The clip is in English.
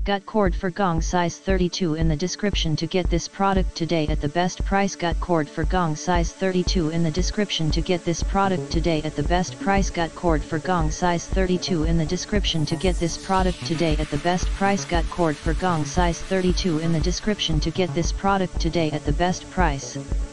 Gut cord for gong size 32 in the description to get this product today at the best price. Gut cord for gong size 32 in the description to get this product today at the best price. Gut cord for gong size 32 in the description to get this product today at the best price. Gut cord for gong size 32 in the description to get this product today at the best price.